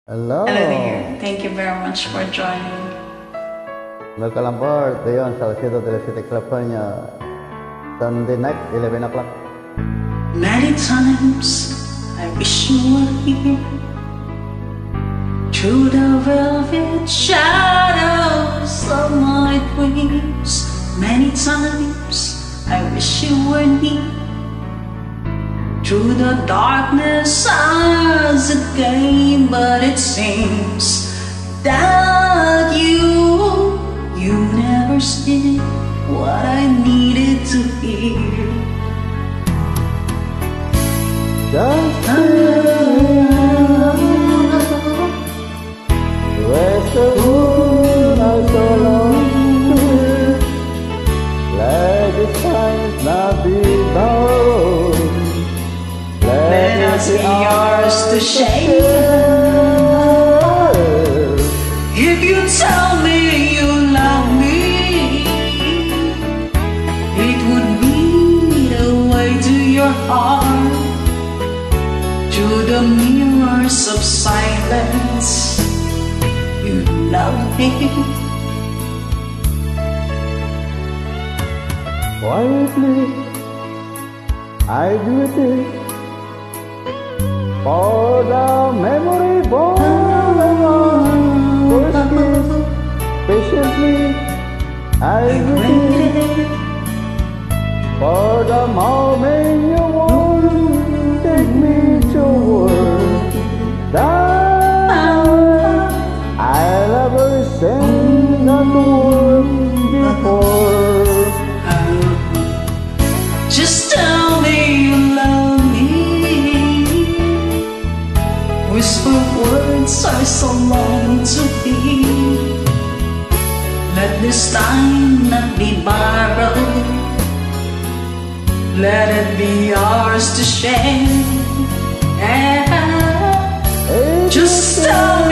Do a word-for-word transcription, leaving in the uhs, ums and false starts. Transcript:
Hello. Hello there. Thank you very much for joining. Welcome on board the Salcedo de la City, California. Sunday night, eleven o'clock. Many times I wish you were here, through the velvet shadows of my dreams. Many times I wish you were near, through the darkness as it came. But it seems that you, you never said what I needed to hear. Just rest the moon are so long to hear. Let the signs not be borrowed. Let us be ours to share. If you tell me you love me, it would be the way to your heart, through the mirrors of silence. You love me. Quietly, I do this for the memory born on first kiss. Patiently, I waited for the moment you won't take me toward that I'll ever send that word before. Just tell me you love me. Whisper words are so long to be. Let this time not be borrowed. Let it be ours to share. Yeah. Just tell